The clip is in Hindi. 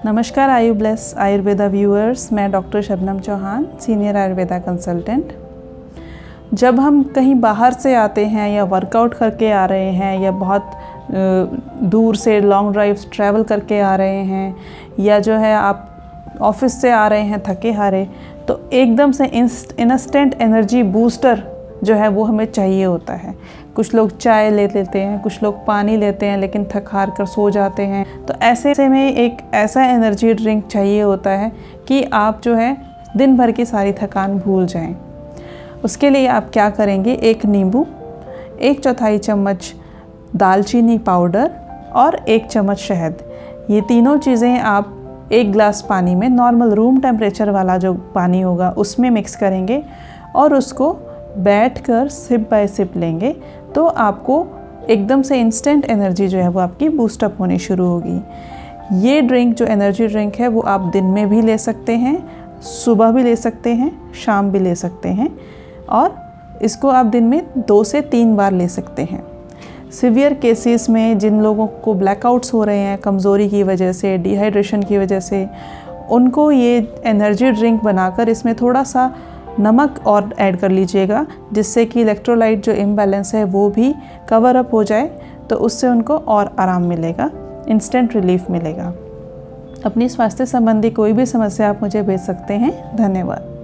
नमस्कार आयु ब्लेस आयुर्वेदा व्यूअर्स, मैं doctor Shabnam Chauhan, senior Ayurveda consultant. जब हम कहीं बाहर से आते हैं या वर्कआउट करके आ रहे हैं या बहुत दूर से लॉन्ग ड्राइव ट्रैवल करके आ रहे हैं या जो है आप ऑफिस से आ रहे हैं थके हारे, तो एकदम से इंस्टेंट एनर्जी बूस्टर जो है वो हमें चाहिए होता है। कुछ लोग चाय ले लेते हैं, कुछ लोग पानी लेते हैं लेकिन थक हार कर सो जाते हैं। तो ऐसे में एक ऐसा एनर्जी ड्रिंक चाहिए होता है कि आप जो है दिन भर की सारी थकान भूल जाएं। उसके लिए आप क्या करेंगे, एक नींबू, 1/4 चम्मच दालचीनी पाउडर और 1 चम्मच शहद, ये तीनों चीज़ें आप 1 गिलास पानी में, नॉर्मल रूम टेम्परेचर वाला जो पानी होगा उसमें मिक्स करेंगे और उसको बैठकर सिप बाय सिप लेंगे। तो आपको एकदम से इंस्टेंट एनर्जी जो है वो आपकी बूस्टअप होनी शुरू होगी। ये ड्रिंक जो एनर्जी ड्रिंक है वो आप दिन में भी ले सकते हैं, सुबह भी ले सकते हैं, शाम भी ले सकते हैं और इसको आप दिन में 2 से 3 बार ले सकते हैं। सीवियर केसेस में जिन लोगों को ब्लैकआउट्स हो रहे हैं कमज़ोरी की वजह से, डिहाइड्रेशन की वजह से, उनको ये एनर्जी ड्रिंक बनाकर इसमें थोड़ा सा नमक और ऐड कर लीजिएगा, जिससे कि इलेक्ट्रोलाइट जो इम्बैलेंस है वो भी कवर अप हो जाए, तो उससे उनको और आराम मिलेगा, इंस्टेंट रिलीफ मिलेगा। अपनी स्वास्थ्य संबंधी कोई भी समस्या आप मुझे भेज सकते हैं। धन्यवाद।